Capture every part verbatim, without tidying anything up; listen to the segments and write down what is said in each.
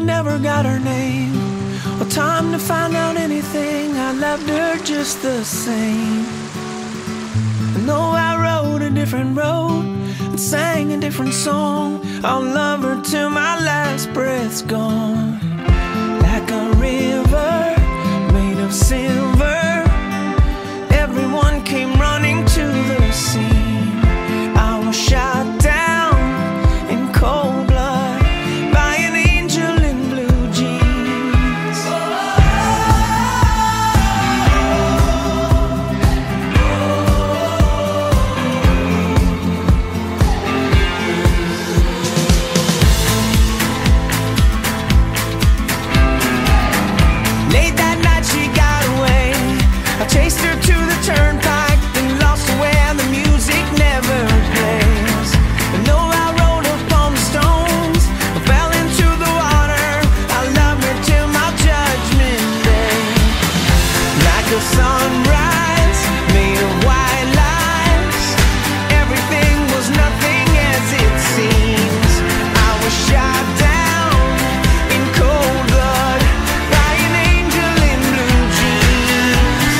never got her name. Well, time to find out anything. I loved her just the same. And though I rode a different road and sang a different song, I'll love her till my last breath's gone. Like a river made of silver, everyone came running to the scene. I was shot down in cold blood by an angel in blue jeans. Late that night she got away. I chased her to the turnpike, then lost her where the music never plays. And though I rode upon the stones, I fell into the water. I loved her till my judgment day. Like a sunrise made of white lies, everything was nothing as it seems. I was shot down in cold blood by an angel in blue jeans.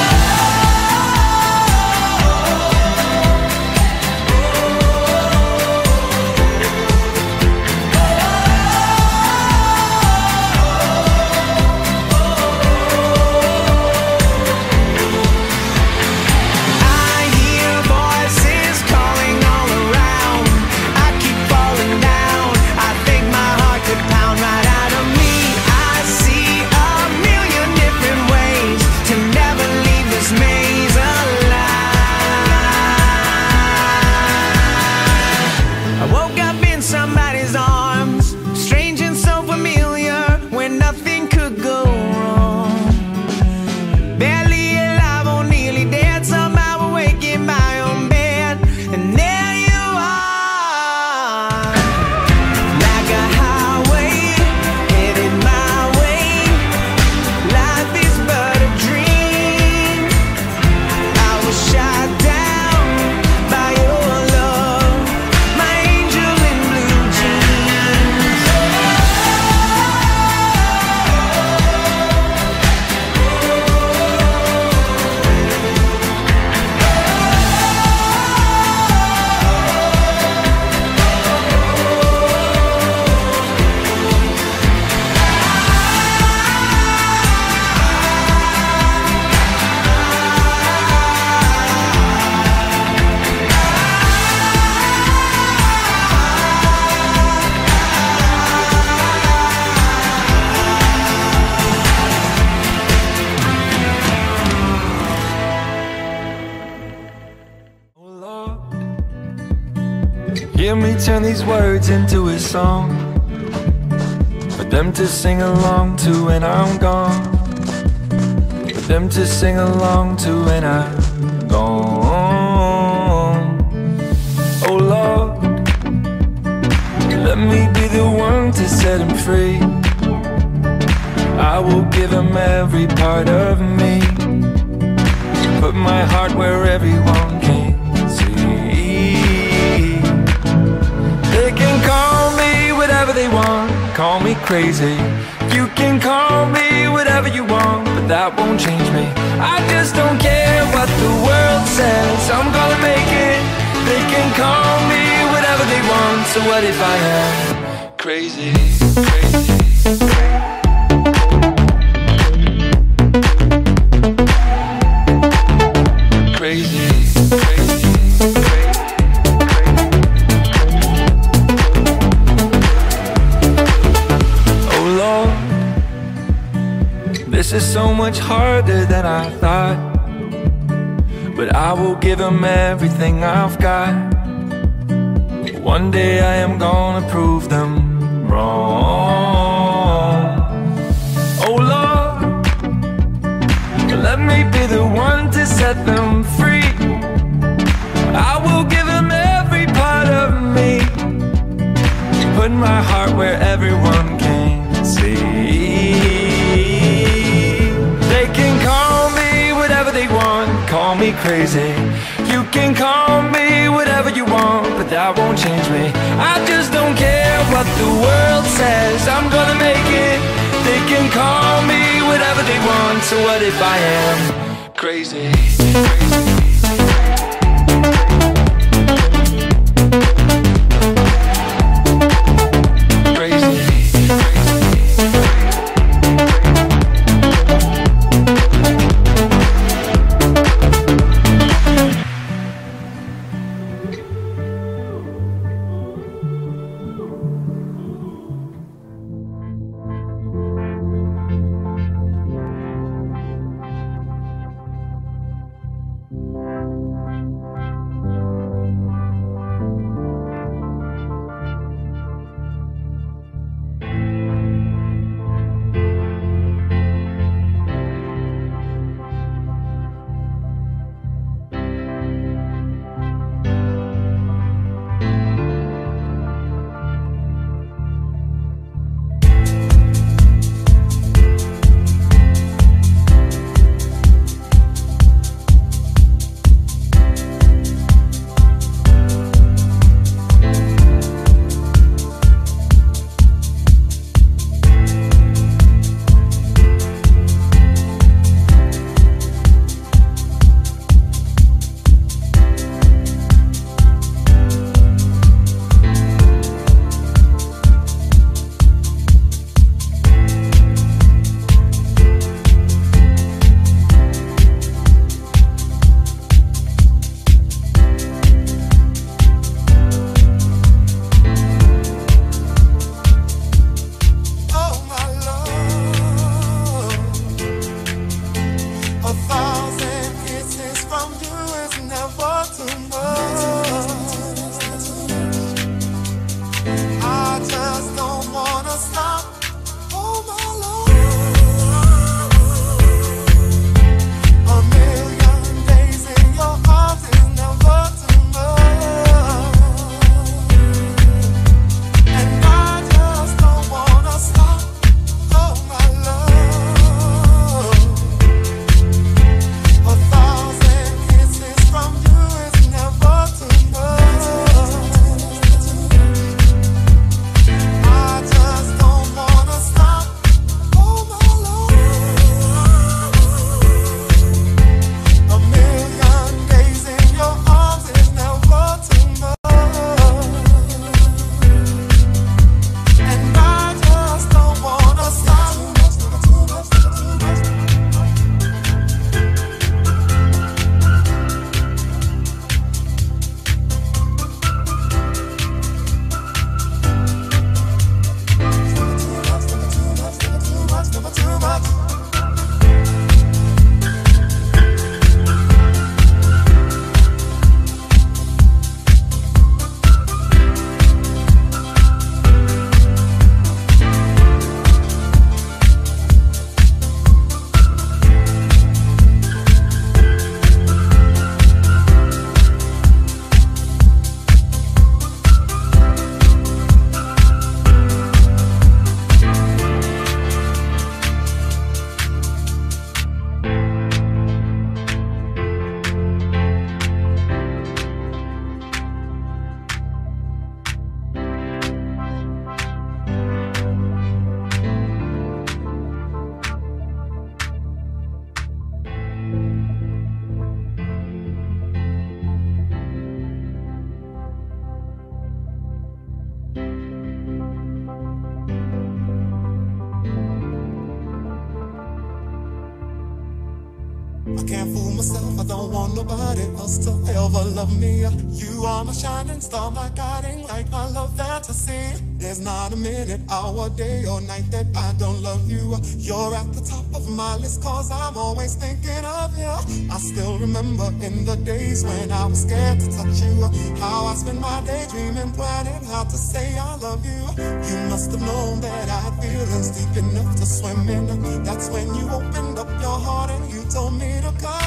I hear voices calling all around. I keep falling down. I think my heart could pound right out of me. I see a million different ways to never leave this maze alive. I woke up in somebody's arms, strange and so familiar, where nothing could go wrong. Barely alive or nearly dead, somehow awake in my own bed, and there you are. Like a highway, headed my way. Life is but a dream. I was shot down by your love, my angel in blue jeans. Oh Lord, hear me turn these words into a song for them to sing along to when I'm gone, for them to sing along to when I'm gone. Oh Lord, let me be the one to set him free. I will give him every part of me, put my heart where everyone can see. They can call me whatever they want, call me crazy. You can call me whatever you want, but that won't change me. I just don't care what the world says, I'm gonna make it. They can call me whatever they want, so what if I am crazy, crazy? Crazy, crazy, oh Lord, this is so much harder than I thought, but I will give him everything I've got. One day I am gonna prove them wrong. Oh Lord, let me be the one to set them free. I will give them every part of me, put my heart where everyone can see. They can call me whatever they want, call me crazy. You can call me whatever you want, but that won't change me. I just don't care what the world says, I'm gonna make it. They can call me whatever they want, so what if I am crazy? Crazy. I can't fool myself, I don't want nobody else to ever love me. You are my shining star, my guiding light, I love that to see. There's not a minute, hour, day or night that I don't love you. You're at the top of my list cause I'm always thinking of you. I still remember in the days when I was scared to touch you, how I spent my day dreaming, planning how to say I love you. You must have known that I had feelings deep enough to swim in. That's when you opened up your heart and you told me to come.